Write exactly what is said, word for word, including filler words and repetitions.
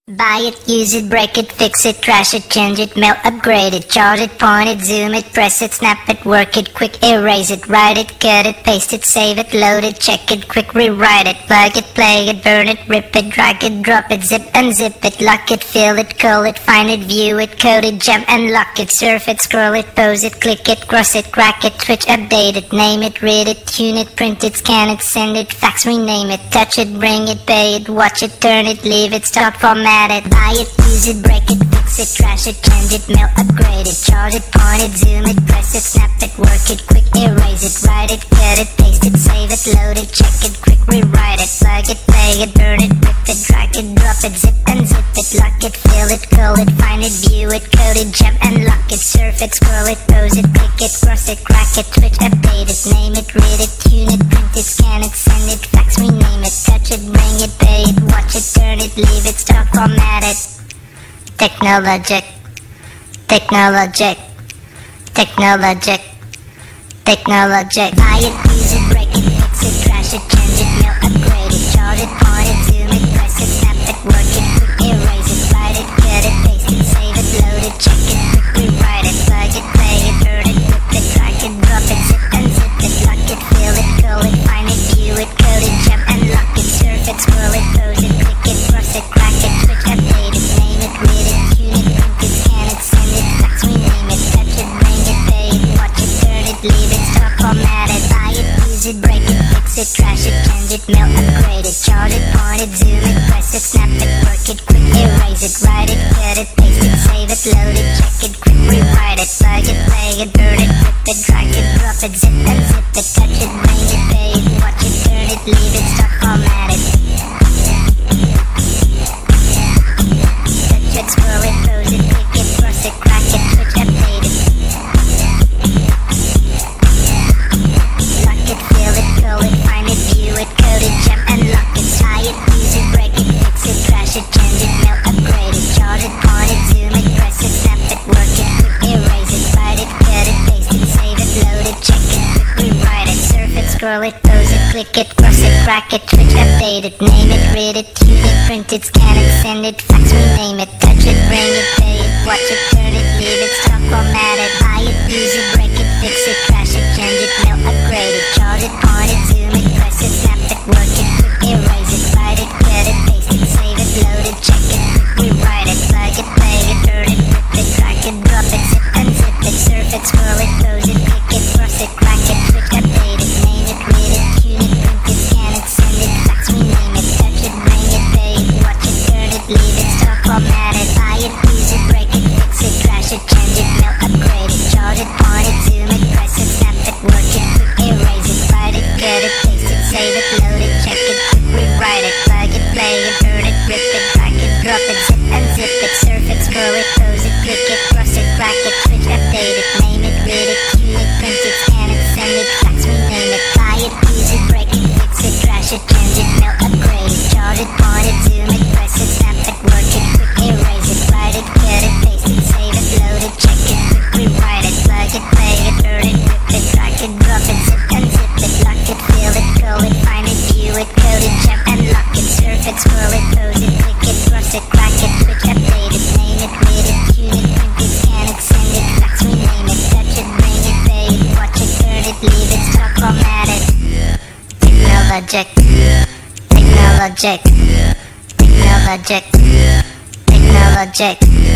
Buy it, use it, break it, fix it, trash it, change it, mail, upgrade it, charge it, point it, zoom it, press it, snap it, work it, quick erase it, write it, cut it, paste it, save it, load it, check it, quick rewrite it, plug it, play it, burn it, rip it, drag it, drop it, zip unzip it, lock it, fill it, call it, find it, view it, code it, jump and lock it, surf it, scroll it, pose it, click it, cross it, crack it, switch, update it, name it, read it, tune it, print it, scan it, send it, fax, rename it, touch it, bring it, pay it, watch it, turn it, leave it, start, format it, buy it, use it, break it, fix it, trash it, change it, mail, upgrade it, charge it, point it, zoom it, press it, snap it, work it, quick erase it, write it, cut it, paste it, save it, load it, check it, quick rewrite it, plug it, play it, burn it, rip it, drag it, drop it, zip and zip it, lock it, fill it, call it, find it, view it, code it, jump and lock it, surf it, scroll it, pose it, click it, cross it, crack it, switch, update it, name it, read it, tune it, print it, scan it, send it, fax, rename it, touch it, bring it, pay it, watch it, turn it, leave it, start, format it. Technologic, technologic, technologic, technologic. Buy it, use it, break it, fix it, trash it, change it, mail, upgrade it, charge it, point it, zoom it, press it, snap it, work it, quick erase it, write it, cut it, paste it, save it, load it, check it, quick rewrite it, plug it, play it, burn it, rip it, drag it, drop it, zip unzip it, lock it, fill it, call it, find it, view it, code it, jump and lock it, surf it, scroll it, pose it, click it, cross it, crack it, switch, update it, name it, read it, tune it, print it, scan it, send it, fax, rename it, touch it, bring it, pay it, watch it, turn it, leave it, start, format it, buy it, use it, break it, fix it, trash it, change it, mail, upgrade it, charge it, point it, zoom it, press it, snap it, work it, quick erase it, write it, cut it, paste it, save it, load it, check it, quick rewrite it, plug it, play it, burn it, rip it, drag it, drop it, zip and zip it, touch it, bring it, pay it, watch it, turn it, leave it, start, format it. Touch it, scroll it, pose it, click it, cross it, crack it, switch, update it. Lock it, fill it, call it, find it, view it, code it, jump and lock it, tie it, use it, break it, fix it, trash it, change it, mail, upgrade it, charge it, point it, zoom it, press it, snap it, work it, quick erase it, write it, cut it, paste it, save it, load it, check it, quick rewrite it, surf it, scroll it, pose it, click it, cross it, crack it, switch, update it, name it, read it, tune it, print it, scan it, send it, fax, rename it, touch it, bring it, pay it, watch it, turn it, leave it, stop, format it, buy it, use it, break it, fix it, trash it, change it, mail, upgrade it, charge it, point it, zoom it, press it, snap it, work it, quick erase it, write it, cut it, paste it, save it, load it, check it, quick rewrite it, plug it, play it, burn it, rip it, drag it, drop it, zip unzip it, surf it, scroll it, pose it, click it, cross it, crack it, switch, update it, name it, read it, tune it, print it, scan it, send it, fax, rename it, touch it, bring it, pay it, watch it, turn it, leave it, start, format it, buy it, use it, break it, fix it, trash it, change it, mail, upgrade it, charge it, point it, zoom it, press it, snap it, work it, quick erase it, write it, cut it, paste it, save it, load it, check it, quick rewrite it, plug it, play it, burn it, rip it, drag it, drop it, zip unzip it, surf it, scroll it, pose it, click it, cross it, crack it, switch, update it, name it, read it, tune it, print it, scan it, send it, fax, rename it, buy it, use it, break it, fix it, trash it, change it, mail, upgrade it, charge it, point it, zoom it, press it, snap it, work it, quick erase it, write it, cut it, paste it, save it, load it, check it, quick rewrite it, plug it, play it, burn it, rip it, drag it, drop it, zip unzip it, lock it, fill it, call it, find it, view it, code it, jump and lock it, surf it, scroll it, pose it, click it, cross it, crack it, switch, update it, name it, read it, tune it, print it, scan it, send it, fax, rename it, touch it, bring it, pay it, watch it, turn it, leave it, start, format it. Technologic, technologic, technologic, technologic.